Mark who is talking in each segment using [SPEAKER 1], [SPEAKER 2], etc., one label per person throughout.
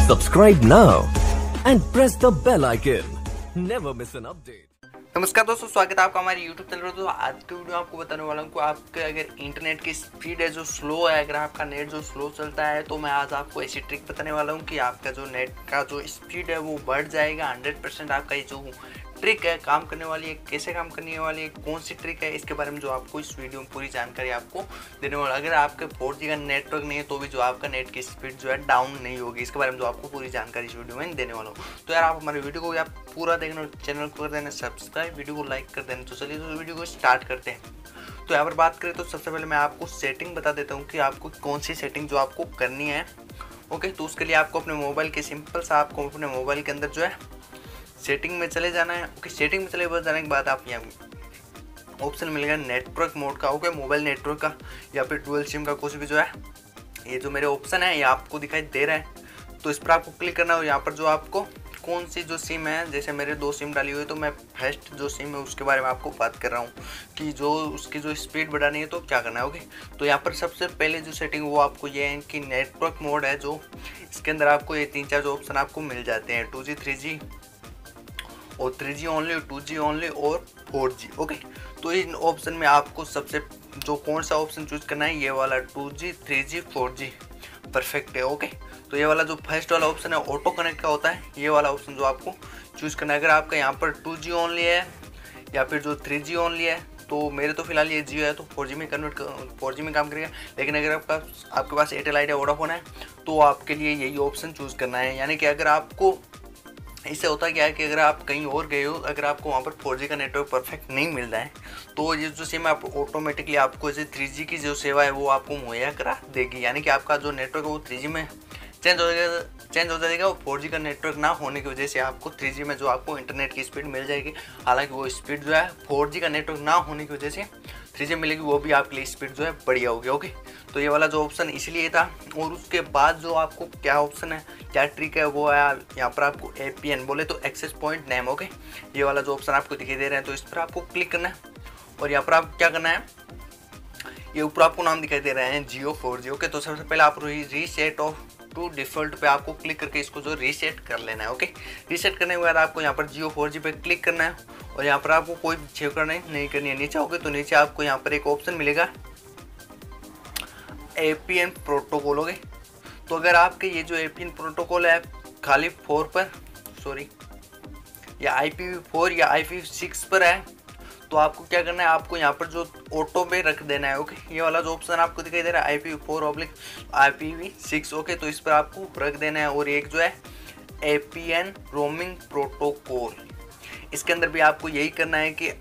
[SPEAKER 1] Subscribe now and press the bell icon. Never miss an update.
[SPEAKER 2] नमस्कार दोस्तों, स्वागत है आपका हमारे YouTube चैनल पर। तो आज की वीडियो आपको बताने वाला हूँ कि आपके अगर इंटरनेट की स्पीड है जो स्लो है, अगर आपका नेट जो स्लो चलता है, तो मैं आज आपको ऐसी ट्रिक बताने वाला हूँ कि आपका जो नेट का जो स्पीड है वो बढ़ जाएगा। 100% आपका ये जो ट्रिक है काम करने वाली है, कैसे काम करने वाली है, कौन सी ट्रिक है, इसके बारे में जो आपको इस वीडियो में पूरी जानकारी आपको देने वाला। अगर आपके 4G का नेटवर्क नहीं है तो भी जो आपका नेट की स्पीड जो है डाउन नहीं होगी, इसके बारे में जो आपको पूरी जानकारी इस वीडियो में देने वाला हूँ। तो यार आप हमारे वीडियो को आप पूरा देखना, चैनल को कर देना सब्सक्राइब, वीडियो को लाइक कर देना। तो चलिए तो वीडियो को स्टार्ट करते हैं। तो यहाँ पर बात करें तो सबसे पहले मैं आपको सेटिंग बता देता हूँ कि आपको कौन सी सेटिंग जो आपको करनी है। ओके, तो उसके लिए आपको अपने मोबाइल के सिंपल सा आपको अपने मोबाइल के अंदर जो है सेटिंग में चले जाना है। ओके, सेटिंग में चले जाने के बाद आप यहाँ ऑप्शन मिलेगा नेटवर्क मोड का। ओके, मोबाइल नेटवर्क का या फिर डुअल सिम का कुछ भी जो है, ये जो मेरे ऑप्शन है ये आपको दिखाई दे रहा है। तो इस पर आपको क्लिक करना है। यहाँ पर जो आपको कौन सी जो सिम है, जैसे मेरे 2 सिम डाली हुई है तो मैं फर्स्ट जो सिम है उसके बारे में आपको बात कर रहा हूँ कि जो उसकी जो स्पीड बढ़ानी है तो क्या करना है। ओके, तो यहाँ पर सबसे पहले जो सेटिंग वो आपको ये है कि नेटवर्क मोड है, जो इसके अंदर आपको ये 3-4 जो ऑप्शन आपको मिल जाते हैं, 2G 3G और 3G ओनली, 2G ओनली और 4G। ओके, तो इन ऑप्शन में आपको सबसे जो कौन सा ऑप्शन चूज करना है, ये वाला 2G 3G 4G परफेक्ट है। ओके, तो ये वाला जो फर्स्ट वाला ऑप्शन है ऑटो कनेक्ट का होता है, ये वाला ऑप्शन जो आपको चूज करना है। अगर आपका यहाँ पर 2G ओनली है या फिर जो 3G ओनली है, तो मेरे तो फिलहाल ये जियो है तो 4G में कन्वर्ट 4G में काम करेगा। लेकिन अगर आपके पास एयरटेल आइडिया वोडाफोन है तो आपके लिए यही ऑप्शन चूज करना है। यानी कि अगर आपको इससे होता क्या है कि अगर आप कहीं और गए हो, अगर आपको वहाँ पर 4G का नेटवर्क परफेक्ट नहीं मिल रहा है, तो ये जो सिम है आप ऑटोमेटिकली आपको जैसे 3G की जो सेवा है वो आपको मुहैया करा देगी। यानी कि आपका जो नेटवर्क है वो 3G में चेंज हो जाएगा और 4G का नेटवर्क ना होने की वजह से आपको 3G में जो आपको इंटरनेट की स्पीड मिल जाएगी। हालांकि वो स्पीड जो है 4G का नेटवर्क ना होने की वजह से 3G मिलेगी, वो भी आपके लिए स्पीड जो है बढ़िया होगी। ओके, तो ये वाला जो ऑप्शन इसलिए था। और उसके बाद जो आपको क्या ऑप्शन है, क्या ट्रिक है, वो है यहाँ पर आपको APN बोले तो एक्सेस पॉइंट नेम। ओके, ये वाला जो ऑप्शन आपको दिखाई दे रहे हैं तो इस पर आपको क्लिक करना है और यहाँ पर आप क्या करना है, ये ऊपर आपको नाम दिखाई दे रहे हैं जियो 4G। ओके, तो सबसे पहले आप रीसेट ऑफ टू डिफ़ॉल्ट पे आपको क्लिक करके इसको जो रीसेट कर लेना है। ओके, रीसेट करने के बाद आपको यहाँ पर जियो 4G पे क्लिक करना है और यहाँ पर आपको कोई सेव करना नहीं करनी है। नीचे होगे तो नीचे आपको यहाँ पर एक ऑप्शन मिलेगा APN प्रोटोकॉल। ओके, तो अगर आपके ये जो APN प्रोटोकॉल है खाली 4 पर या IPv4 या IPv6 पर है, तो आपको क्या करना है, आपको यहाँ पर जो ऑटो पे रख देना है। ओके, ये वाला जो ऑप्शन आपको दिखाई दे रहा है IPv4/IPv6। ओके, तो इस पर आपको रख देना है। और एक जो है APN रोमिंग प्रोटोकॉल, इसके अंदर भी आपको यही करना है कि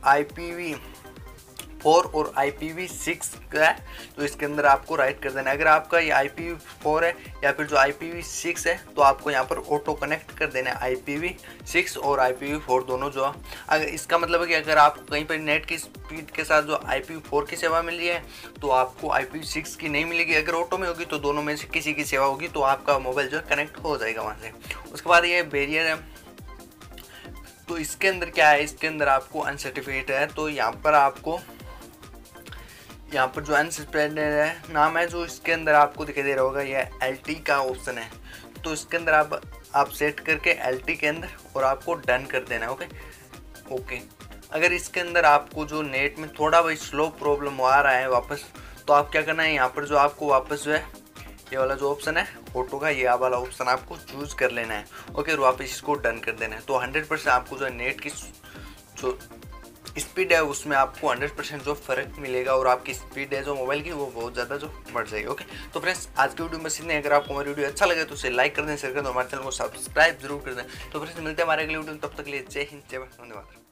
[SPEAKER 2] IPv4 और IPv6 का है, तो इसके अंदर आपको राइट कर देना है। अगर आपका ये IPv4 है या फिर जो IPv6 है तो आपको यहाँ पर ऑटो कनेक्ट कर देना है IPv6 और IPv4 दोनों जो। अगर इसका मतलब है कि अगर आपको कहीं पर नेट की स्पीड के साथ जो IPv4 की सेवा मिल रही है तो आपको IPv6 की नहीं मिलेगी। अगर ऑटो में होगी तो दोनों में से किसी की सेवा होगी, तो आपका मोबाइल जो है कनेक्ट हो जाएगा वहाँ से। उसके बाद ये बैरियर है, तो इसके अंदर क्या है, इसके अंदर आपको अनसर्टिफिकेट है, तो यहाँ पर आपको यहाँ पर जो अनसस्पेंडेड है नाम है जो इसके अंदर आपको दिखाई दे रहा होगा, ये LT का ऑप्शन है। तो इसके अंदर आप सेट करके LT के अंदर और आपको डन कर देना है। ओके, अगर इसके अंदर आपको जो नेट में थोड़ा भाई स्लो प्रॉब्लम आ रहा है वापस, तो आप क्या करना है, यहाँ पर जो आपको वापस जो है ये वाला जो ऑप्शन है ऑटो का, ये वाला ऑप्शन आपको चूज कर लेना है। ओके, और वापस इसको डन कर देना है। तो 100% आपको जो है नेट की जो स्पीड है उसमें आपको 100% जो फ़र्क मिलेगा और आपकी स्पीड है जो मोबाइल की वो बहुत ज़्यादा जो बढ़ जाएगी। ओके, तो फ्रेंड्स आज की वीडियो में इतने। अगर आपको हमारी वीडियो अच्छा लगे तो उसे लाइक कर दें, शेयर कर दें, हमारे चैनल को सब्सक्राइब जरूर कर दें। तो फ्रेंड्स मिलते हैं हमारे अगले वीडियो में, तब तक के लिए जय हिंद, जय भारत, धन्यवाद।